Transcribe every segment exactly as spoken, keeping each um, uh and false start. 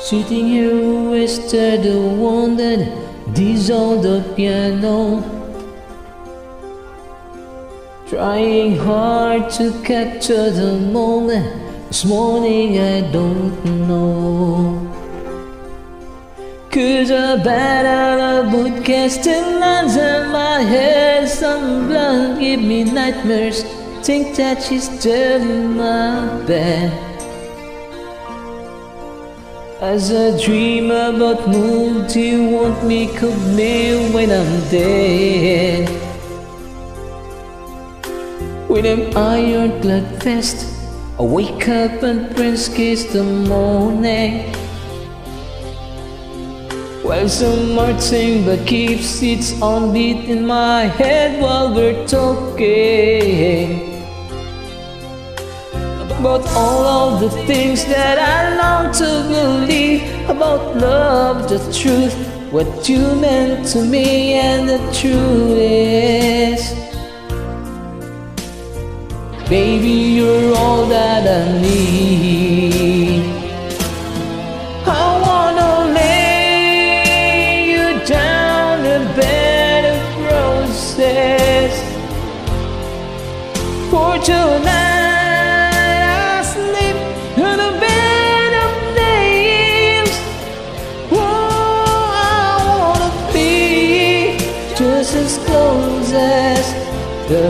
Sitting here wasted, wounded, this on the piano, trying hard to capture the moment. This morning I don't know, 'cause a battle would cast lines in my head. Some blood give me nightmares, think that she's still in my bed. As I dream about moon, do you want me cook me when I'm dead? With an ironclad vest, I wake up and Prince kiss the morning, while some marching but keeps its on beat in my head while we're talking about all of the things that I long to believe, about love, the truth, what you meant to me. And the truth is, baby, you're all that I need. I wanna lay you down a bed of roses for tonight. Just as close as the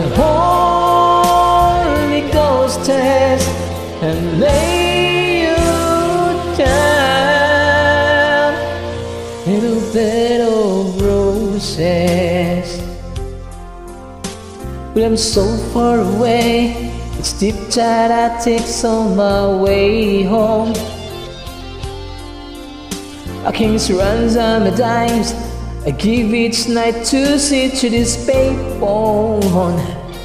Holy Ghost test, and lay you down in a bed of roses. But I'm so far away, it's deep that I take on my way home. Our kings runs on the dimes, I give each night to see to this payphone.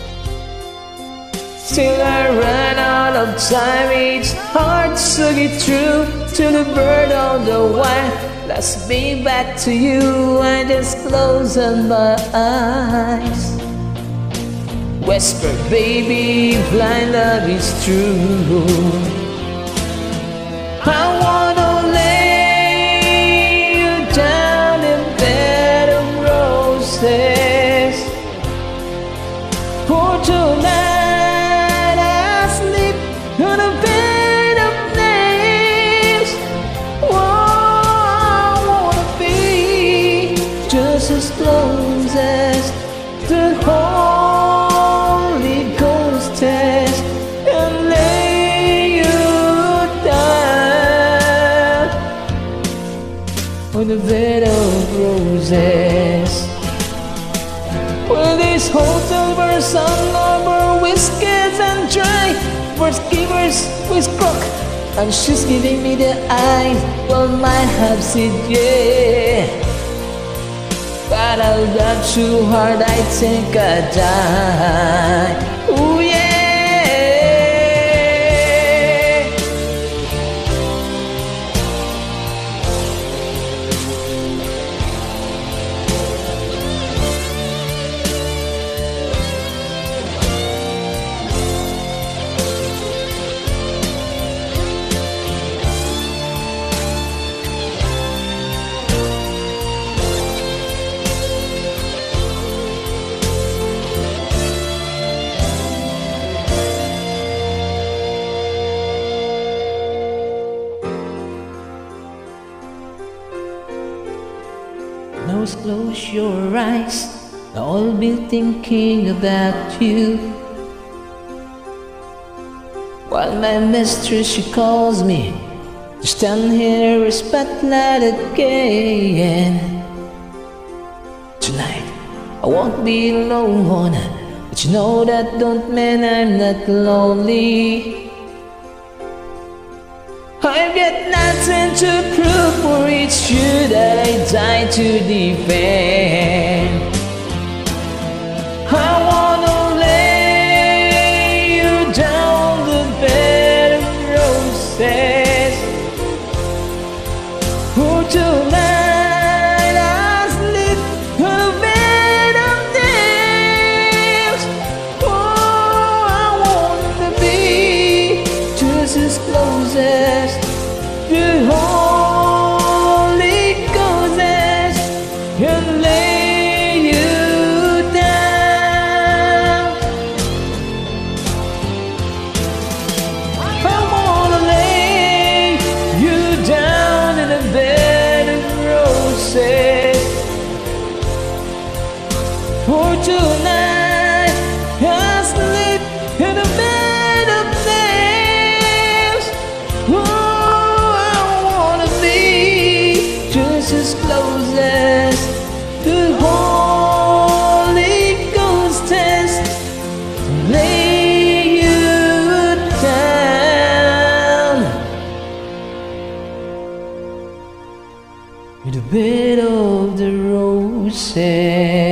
Still I run out of time, it's hard to get through to the bird on the wire. Let's be back to you, I just close my eyes. Whisper, baby, blind love is true. I wanna lay you down in bed of roses for tonight. I sleep on a bed of names. Oh, I wanna be just as close as the Holy Ghost test, and lay you down on a bed of roses. Well, this hotel were sung over whiskers and dry, first givers with crook, and she's giving me the eyes. Well, my have said yeah, but I love too hard, I think I die. Ooh yeah. Now close your eyes, I'll be thinking about you, while my mistress, she calls me to stand here a spotlight again. Tonight I won't be alone, but you know that don't mean I'm not lonely. I've got nothing to prove, for it's you that I die to defend. I wanna lay you down the bed of roses for tonight. I sleep on a bed of nails. Oh, I want to be just as close as the whole roses.